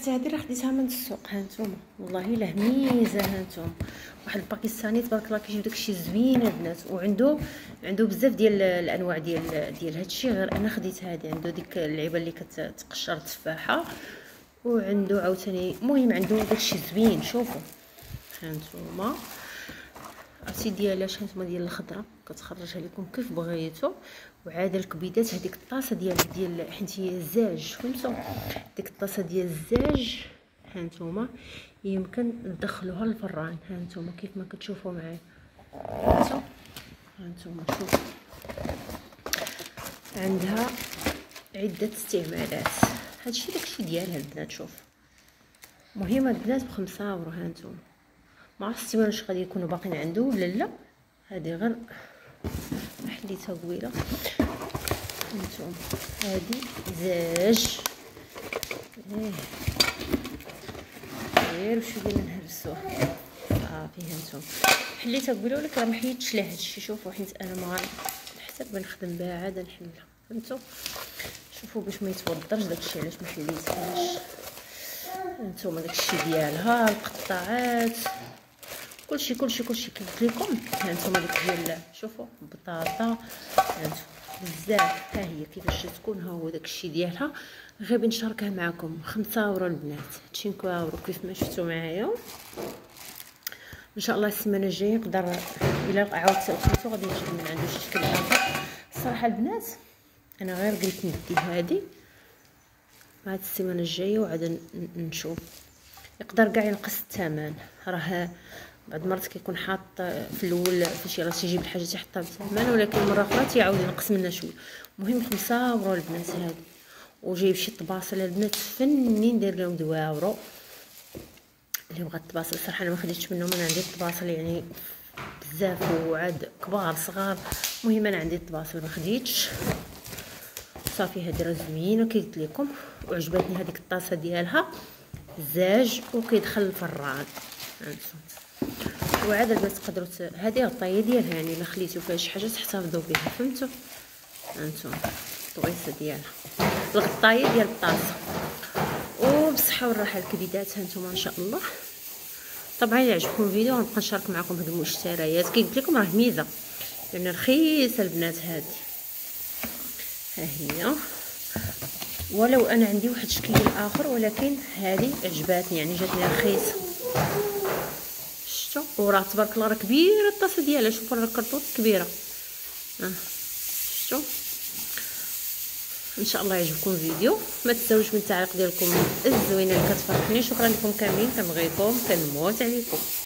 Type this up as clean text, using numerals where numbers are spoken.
اختي هذه راه خديتها من السوق. ها نتوما والله الا هميزه. ها نتوما واحد الباكستاني تبارك الله كيجيب داكشي زوين البنات، وعنده بزاف ديال الانواع ديال هادشي. غير انا خديت هذه، عنده ديك اللعيبه اللي كتقشر تفاحه، وعنده عاوتاني المهم عنده داكشي زوين. شوفوا ها نتوما عرفتي ديالاش، هانتوما ديال الخضره كتخرجها لكم كيف بغيتو. وعاد الكبيدات هذيك الطاسه ديال حيت هي الزاج، فهمتوا ديك الطاسه ديال الزاج هانتوما يمكن تدخلوها للفران. هانتوما كيف ما كتشوفوا معايا، هانتوما شوفوا عندها عده استعمالات. هادشي داكشي ديالها البنات. شوف مهمه البنات ب5 اورو. هانتوما ما عرفتش واش غادي يكونوا باقيين عنده ولا لا. هذه غير حليتها قويله. هانتوما هذه زاج غير شويه نهرسوها صافي. هانتوما حليتها قبيله ولكن راه ما حيدتش لها هادشي. شوفوا حيت انا ما نحتاج نخدم بها عاد نحلها، فهمتوا. شوفوا باش ما يتوضرش داكشي علاش ما حليتهاش. هانتوما داكشي ديالها القطاعات كلشي كيف لكم. هانتوما ديك ديال شوفوا بطاطا هانتوما بزاف. ها هي كيفاش تكون، ها هو داكشي ديالها. غير بنشاركها معكم 5 اورو البنات، 5 اورو كيف ما شفتوا معايا. ان شاء الله السيمانه الجايه نقدر الا عاودت لقيتو غادي نجيب من عنده شي شكل اخر. الصراحه البنات انا غير قلت ندي هذه هاد السيمانه الجايه وعاد نشوف. يقدر كاع ينقص الثمن، راه بعض المرات كيكون حاط في الاول فاش يلاه تيجيب الحاجه تيحطها بثمن، ولكن مره اخرى تيعاود ينقص منها شويه. المهم 5 اورو البنات هذه. وجايب شي طباصل البنات فنين داير لهم 2 اورو اللي بغات الطباصل. صراحه انا ما خديتش منهم، انا عندي الطباصل يعني بزاف وعاد كبار صغار. المهم انا عندي الطباصل ما خديتش صافي. هذه راه زوينه كي قلت لكم، وعجبتني هذيك الطاسه ديالها زاج وكيدخل الفران. وعاد البنات تقدروا هذه الطايه ديالها يعني الا خليتو فيها شي حاجه تحتفظوا بها، فهمتوا. هانتوما الطويصه ديالها الغطايه ديال الطاسه. وبصحه والراحه الكبيدات هانتوما ان شاء الله. طبعا الا عجبكم الفيديو غنبقى نشارك معكم هاد المشتريات. كي قلت لكم راه ميزه يعني رخيصه البنات هذه. ها هي، ولو انا عندي واحد الشكل اخر ولكن هذه عجباتني يعني جاتني رخيصه. شفتوا وراه تبارك الله راه كبيره الطاسه ديالها. شوفوا راه الكرطوط كبيره. شفتوا. ان شاء الله يعجبكم الفيديو. ما تنساوش من التعليق ديالكم الزوينه اللي كتفرحني. شكرا لكم كاملين، كنبغيكم، كنموت عليكم.